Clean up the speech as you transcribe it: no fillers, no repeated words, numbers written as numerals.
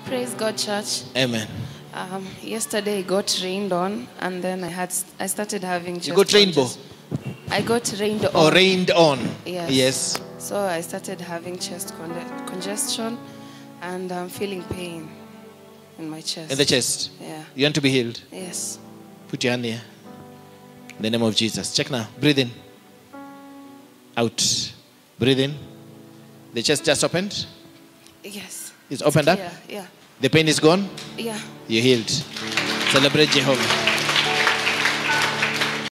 Praise God, church. Amen. Yesterday I got rained on, and then I started having chest You got rainbow? I got rained on. Or rained on? Yes. Yes. So I started having chest congestion, and I'm feeling pain in my chest. In the chest? Yeah. You want to be healed? Yes. Put your hand here. In the name of Jesus. Check now. Breathe in. Out. Breathe in. The chest just opened? Yes. It's opened up? Yeah. The pain is gone? Yeah. You're healed. Celebrate Jehovah.